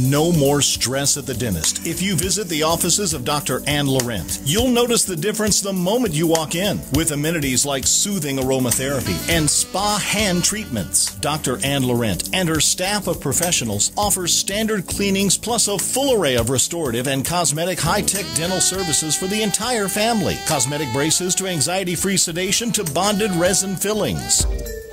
No more stress at the dentist. If you visit the offices of Dr. Ann Laurent, you'll notice the difference the moment you walk in, with amenities like soothing aromatherapy and spa hand treatments. Dr. Ann Laurent and her staff of professionals offers standard cleanings plus a full array of restorative and cosmetic high-tech dental services for the entire family. Cosmetic braces to anxiety-free sedation to bonded resin fillings.